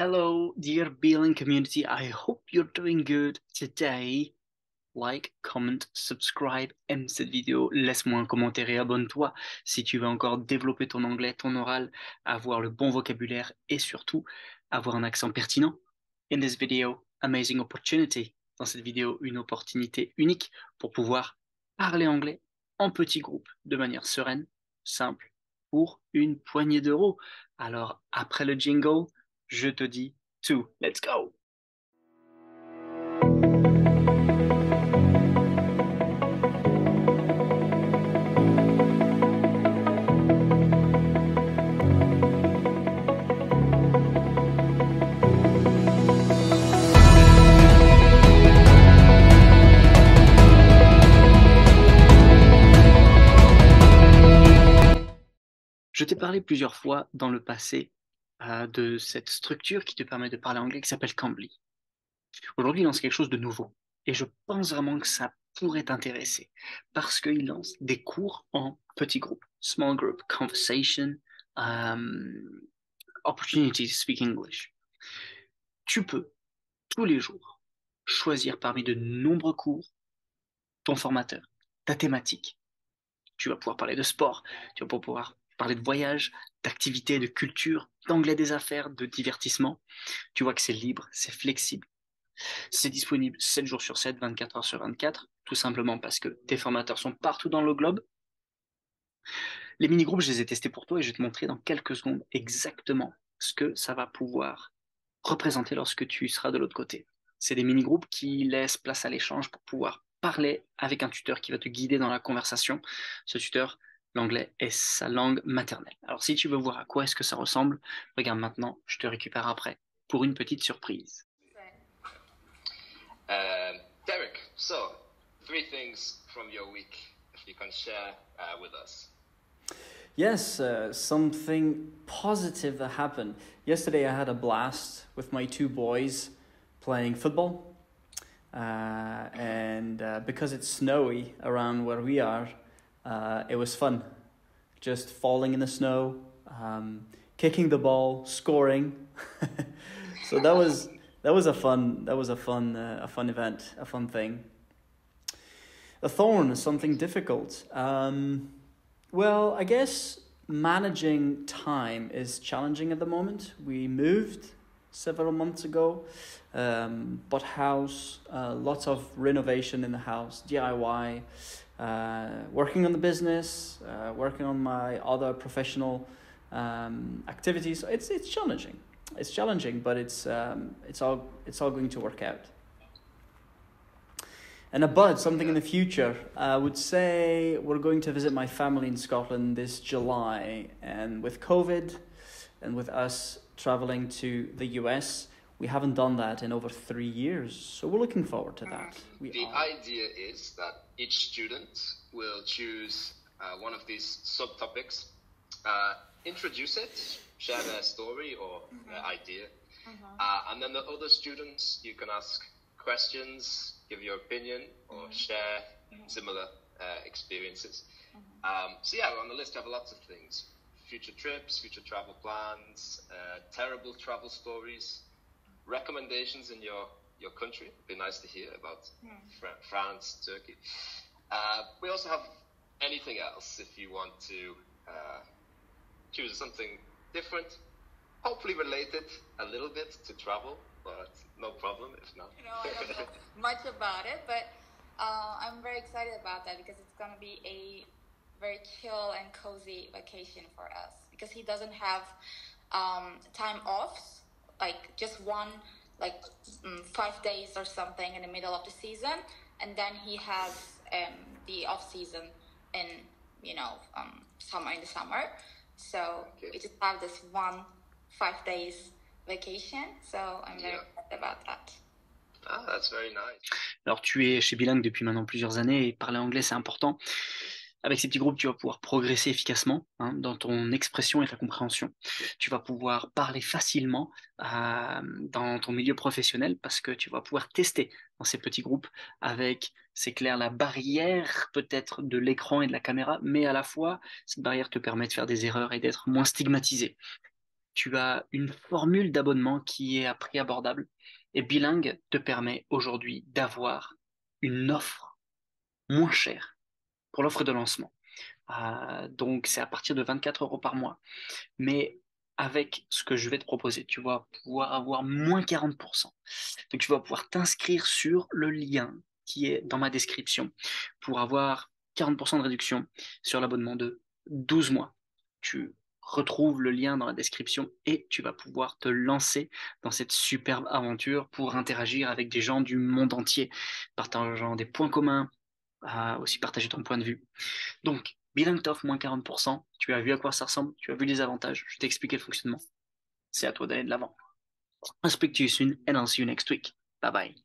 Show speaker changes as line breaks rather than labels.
Hello, dear Beeline community. I hope you're doing good today. Like, comment, subscribe, aime cette vidéo, laisse-moi un commentaire et abonne-toi si tu veux encore développer ton anglais, ton oral, avoir le bon vocabulaire et surtout avoir un accent pertinent. In this video, amazing opportunity. Dans cette vidéo, une opportunité unique pour pouvoir parler anglais en petits groupes de manière sereine, simple, pour une poignée d'euros. Alors, après le jingle, je te dis tout. Let's go! Je t'ai parlé plusieurs fois dans le passé de cette structure qui te permet de parler anglais qui s'appelle Cambly. Aujourd'hui, il lance quelque chose de nouveau et je pense vraiment que ça pourrait t'intéresser parce qu'il lance des cours en petits groupes, small group conversation, opportunity to speak English. Tu peux tous les jours choisir parmi de nombreux cours ton formateur, ta thématique. Tu vas pouvoir parler de sport, tu vas pouvoir parler de voyage, d'activités, de culture, d'anglais des affaires, de divertissement. Tu vois que c'est libre, c'est flexible. C'est disponible 7 jours sur 7, 24 heures sur 24, tout simplement parce que tes formateurs sont partout dans le globe. Les mini-groupes, je les ai testés pour toi et je vais te montrer dans quelques secondes exactement ce que ça va pouvoir représenter lorsque tu seras de l'autre côté. C'est des mini-groupes qui laissent place à l'échange pour pouvoir parler avec un tuteur qui va te guider dans la conversation. Ce tuteur, l'anglais est sa langue maternelle. Alors si tu veux voir à quoi est-ce que ça ressemble, regarde maintenant, je te récupère après pour une petite surprise.
Derek, so 3 things from your week, if you can share with us.
Yes, something positive that happened. Yesterday I had a blast with my two boys playing football. And because it's snowy around where we are, it was fun. Just falling in the snow, kicking the ball, scoring. So that was a fun event, a fun thing. A thorn is something difficult. Well, I guess managing time is challenging at the moment. We moved several months ago, bought house, lots of renovation in the house, DIY, working on the business, working on my other professional activities. It's challenging. It's challenging, but it's all going to work out. And about something in the future, I would say we're going to visit my family in Scotland this July. And with COVID and with us traveling to the US, we haven't done that in over 3 years. So we're looking forward to that.
The idea is that each student will choose one of these subtopics, introduce it, share their story or their idea. And then the other students, you can ask questions, give your opinion, or share similar experiences. So yeah, on the list we have lots of things. Future trips, future travel plans, terrible travel stories, recommendations in your country. It'd be nice to hear about France, Turkey. We also have anything else if you want to choose something different, hopefully related a little bit to travel, but no problem if not.
I don't know much about it, but I'm very excited about that because it's going to be a very chill and cozy vacation for us because he doesn't have time offs, like just one, 5 days or something in the middle of the season, and then he has the off season in summer, in the summer. So we just have this 5 days vacation, so I'm very excited about that.
Ah, that's very nice.
Alors tu es chez Bilingue depuis maintenant plusieurs années et parler anglais c'est important. Avec ces petits groupes, tu vas pouvoir progresser efficacement dans ton expression et ta compréhension. Tu vas pouvoir parler facilement dans ton milieu professionnel parce que tu vas pouvoir tester dans ces petits groupes avec, c'est clair, la barrière peut-être de l'écran et de la caméra, mais à la fois, cette barrière te permet de faire des erreurs et d'être moins stigmatisé. tu as une formule d'abonnement qui est à prix abordable. Et Bilingue te permet aujourd'hui d'avoir une offre moins chère pour l'offre de lancement. Donc, c'est à partir de 24 euros par mois. Mais avec ce que je vais te proposer, tu vas pouvoir avoir moins 40%. Donc, tu vas pouvoir t'inscrire sur le lien qui est dans ma description pour avoir 40% de réduction sur l'abonnement de 12 mois. Tu retrouves le lien dans la description et tu vas pouvoir te lancer dans cette superbe aventure pour interagir avec des gens du monde entier, partageant des points communs, aussi partager ton point de vue. Donc, Bilingue t'offre moins 40%, tu as vu à quoi ça ressemble, tu as vu les avantages, je t'ai expliqué le fonctionnement. C'est à toi d'aller de l'avant. I'll speak to you soon and I'll see you next week. Bye bye.